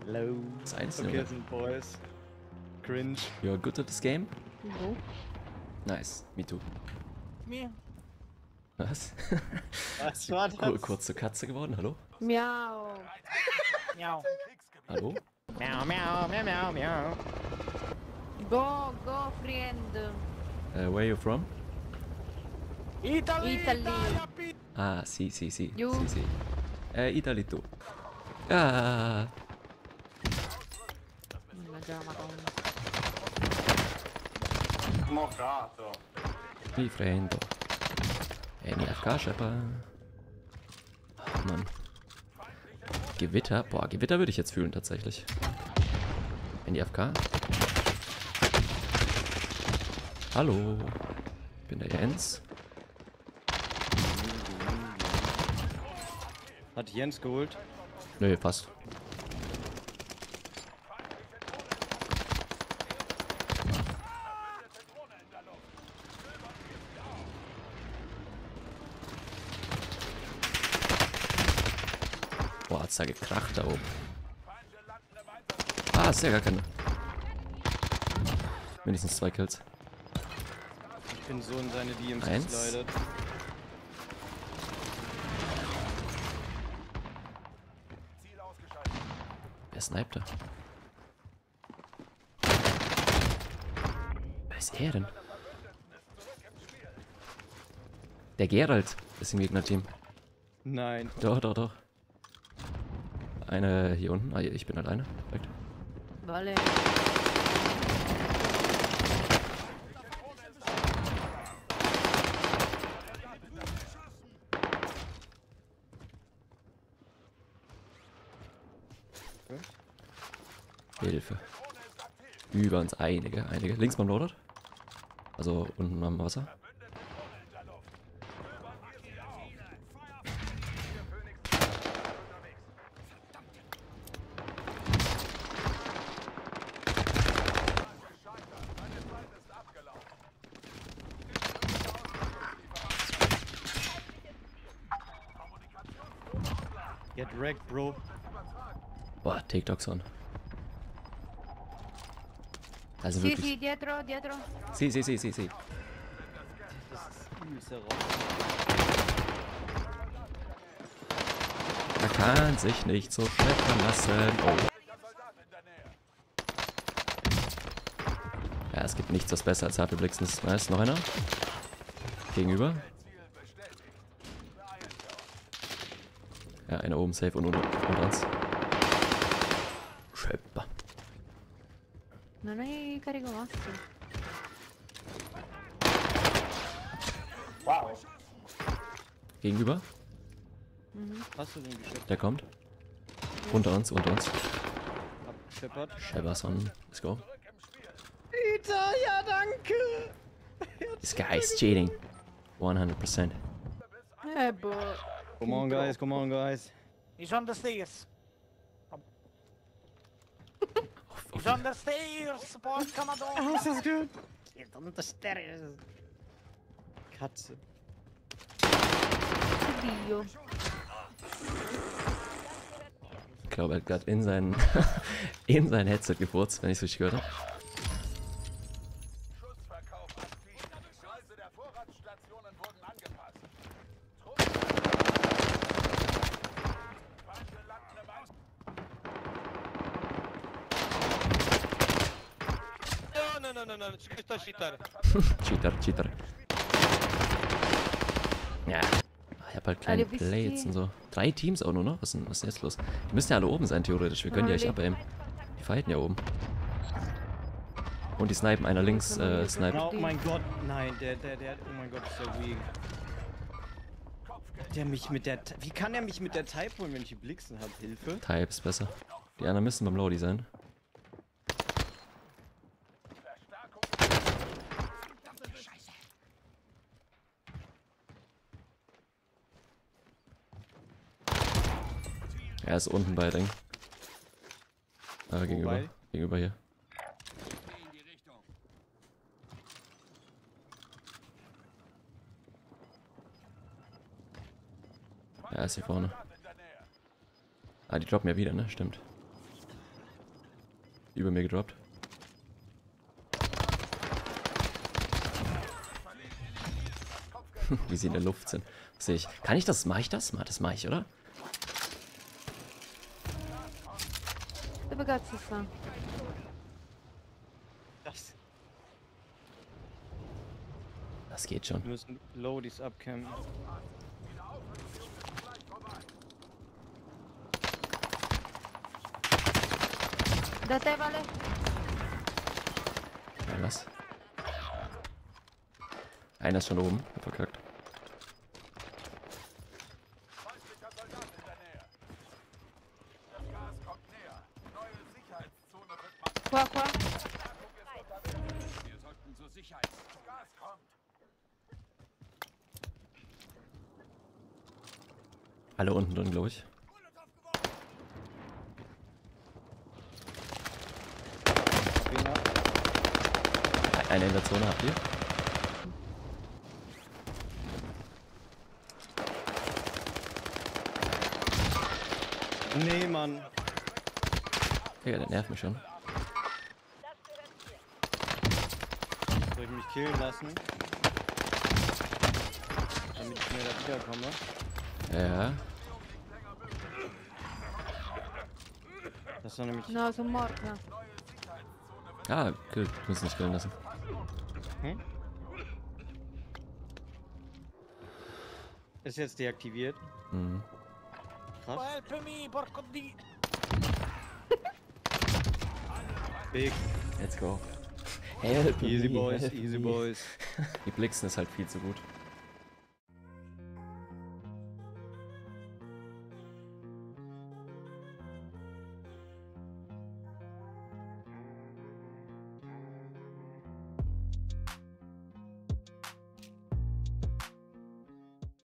Hello. Das Einzige. Okay, sind Boys. Cringe. You're good at this game? No. Nice, me too. Mir. Was? Was war das? Kurz zur Katze geworden, hallo? Miau. Miau. Hallo? Miau, miau, miau, miau, miau. Go, friend. Where are you from? Italy. Ah, sì. You? Sì. Italy tu. Ah, Mannaggia la madonna. Mocato. mi prendo. NFK, Schepper. Ach, Mann. Gewitter? Boah, Gewitter würde ich jetzt fühlen, tatsächlich. NFK? Hallo. Ich bin der Jens. Hat Jens geholt? Nö, passt. Boah, hat's da gekracht da oben. Ah, ist ja gar keine. Mindestens 2 Kills. Ich bin so in seine DMs Eins. geslidet. Wer sniped da? Wer ist er denn? Der Geralt ist im Gegnerteam. Nein. Doch. Eine hier unten. Ah, ich bin alleine. Perfekt. Vale. Hilfe. Über uns einige. Links beim Loadout. Also unten am Wasser. Get wrecked, bro. Boah, TikToks on. Also Sì, wirklich. sì, dietro. Sie. Das ist übelst heraus. Er kann sich nicht so schnell verlassen. Oh. Ja, es gibt nichts, was besser als HP Blixen ist. Nice, noch einer. Gegenüber. Ja, einer oben safe und unter uns. Schöpper. Non hai carico massimo. Wow. Gegenüber. Hast du den geschippt? Der kommt. Unter uns. Abgescheppert? Shepperson. Let's go. Peter, ja danke! This guy is cheating. 100%. Boh. Come on guys. He's on the stairs. He's on the stairs, boys, come on. Das ist gut. He's on the stairs. Katze. Dio. Ich glaube, er hat gerade in sein in sein Headset gefurzt, wenn ich es richtig gehört habe. Schussverkauf aktiv. Preise der Vorratsstationen wurden angepasst. Feinde landen im Aus. No, questo è cheater. Cheater. Ja. Ich hab halt kleine Alle bisschen- Plates und so. 3 Teams auch nur noch? Was ist denn jetzt los? Die müssen ja alle oben sein, theoretisch. Wir können die euch abaimen. Die fighten ja oben. Und die snipen. Einer links sniped. Oh mein Gott, nein, der, oh mein Gott, ist der weak. Der mich mit der, wie kann er mich mit der Type holen, wenn ich die Blixen hab? Hilfe? Types besser. Die anderen müssen beim Lodi sein. Er ist unten bei Ding. Gegenüber. Wobei? Gegenüber hier. Er ist hier vorne. Ah, die droppen ja wieder, ne? Stimmt. Über mir gedroppt. Wie sie in der Luft sind. Sehe ich. Kann ich das? Mache ich das? Das mache ich, oder? Ты богатство. Das. Das geht schon. Wir müssen Loadies abcampen. Да те, Вале. Ja, was? Einer ist schon oben. Hab verkackt. Feindlicher Soldat in der Nähe. Das Gas kommt näher. Neue Sicherheitszone wird markiert. Quoi, quoi? Wir sollten zur Sicherheit. Gas kommt. Alle unten drin, glaube ich. Wen ab? Einer in der Zone habt ihr? Nee, Mann. Digga, der nervt mich schon. Soll ich mich killen lassen? Damit ich schneller wiederkomme. Ja. Das ist doch nämlich... No, sono morta. Ah, cool. Ich muss nicht killen lassen. Hm? Ist jetzt deaktiviert. Mhm. Krass. Help me, porco di... Big. Let's go. Help Easy me, boys, help easy me. boys. Die Blixen ist halt viel zu gut.